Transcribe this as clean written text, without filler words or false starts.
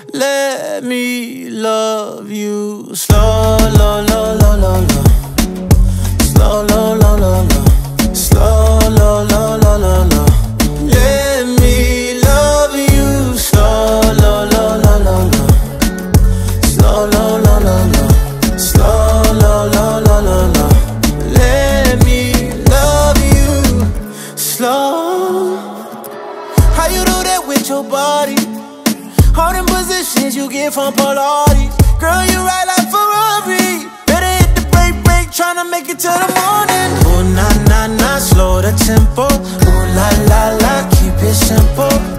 Let me love you slow, low, low, low, low, low. Slow, low, low, low, low. Slow, low, low, low, low, low. Let me love you slow, low, low, low, low, low. Slow, low, low, low, low. Slow, low, low, low, low, low. Let me love you slow. How you do that with your body? All them positions you get from Pilates. Girl, you ride like Ferrari. Better hit the brake, tryna make it to the morning. Ooh, nah, nah, nah, slow the tempo. Ooh, la, la, la, keep it simple.